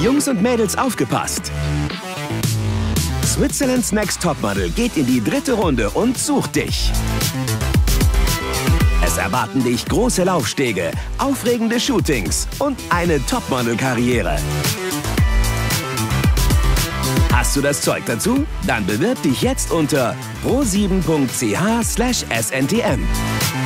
Jungs und Mädels, aufgepasst! Switzerland's Next Topmodel geht in die 3. Runde und sucht dich. Es erwarten dich große Laufstege, aufregende Shootings und eine Topmodel-Karriere. Hast du das Zeug dazu? Dann bewirb dich jetzt unter pro7.ch/SNTM.